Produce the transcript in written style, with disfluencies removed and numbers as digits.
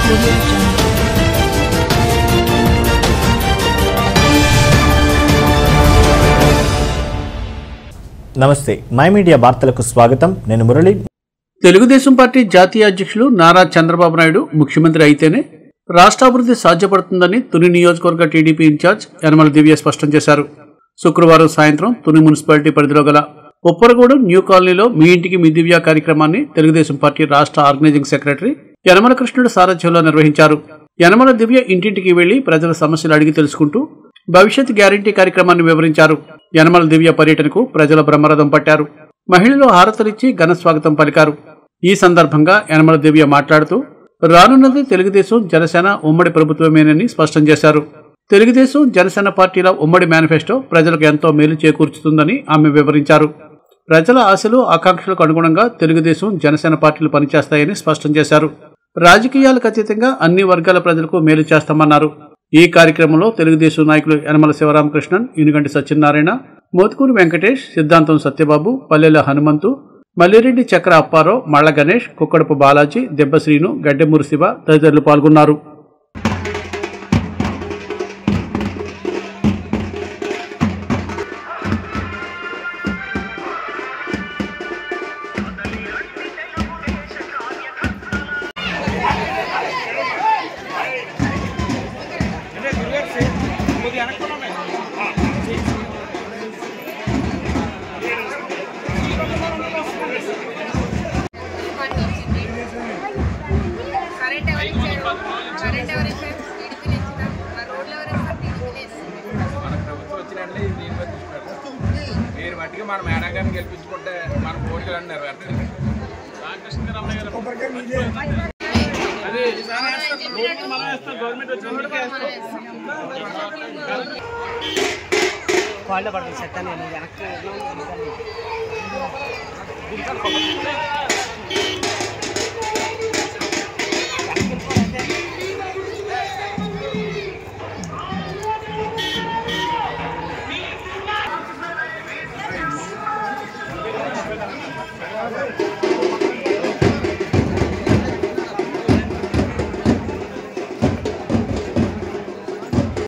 నమస్తే my media వార్తలకు స్వాగతం నేను మురళి తెలుగుదేశం పార్టీ జాతీయ అధ్యక్షులు నారా చంద్రబాబు నాయుడు ముఖ్యమంత్రి అయితేనే రాష్ట్రాభివృద్ధి సాధ్యపడుతుందని తుని నియోజకవర్గ టీడీపీ ఇన్ఛార్జ్ యనమల దివ్య స్పష్టం చేశారు. శుక్రవారం సాయంత్రం తుని మున్సిపాలిటీ పరిధిలో గల ఉప్పరగూడెం న్యూ కాలనీలో మీ ఇంటికి మీ దివ్య కార్యక్రమాన్ని తెలుగుదేశం పార్టీ రాష్ట్ర ఆర్గనైజింగ్ సెక్రటరీ యనమల కృష్ణుడు సారథ్యంలో నిర్వహించారు. యనమల దివ్య ఇంటింటికి వెళ్లి ప్రజల సమస్యలు అడిగి తెలుసుకుంటూ భవిష్యత్ గ్యారంటీ కార్యక్రమాన్ని వివరించారు. యనమల దివ్య పర్యటనకు ప్రజల బ్రహ్మరథం పట్టారు. మహిళలు హారతలిచ్చి ఘన స్వాగతం పలికారు. ఈ సందర్భంగా యనమల దివ్య మాట్లాడుతూ రానున్నది తెలుగుదేశం జనసేన ఉమ్మడి ప్రభుత్వమేనని స్పష్టం చేశారు. తెలుగుదేశం జనసేన పార్టీల ఉమ్మడి మేనిఫెస్టో ప్రజలకు ఎంతో మేలు చేకూర్చుతుందని ఆమె వివరించారు. ప్రజల ఆశలు ఆకాంక్షలకు అనుగుణంగా తెలుగుదేశం జనసేన పార్టీలు పనిచేస్తాయని స్పష్టం చేశారు. రాజకీయాలకు అతీతంగా అన్ని వర్గాల ప్రజలకు మేలు చేస్తామన్నారు. ఈ కార్యక్రమంలో తెలుగుదేశం నాయకులు యనమల శివరామకృష్ణన్, ఇనుగంటి సత్యనారాయణ, మోతుకూరి వెంకటేష్, సిద్ధాంతం సత్యబాబు, పల్లెల హనుమంతు, మల్లిరెడ్డి చక్ర అప్పారావు, మళ్ల గణేష్, కుక్కడపు బాలాజీ, దెబ్బశ్రీను, గడ్డెమూరి శివ తదితరులు పాల్గొన్నారు. మన మేడం గారిని గెలిపించుకుంటే మన కోరికలు అన్నారు.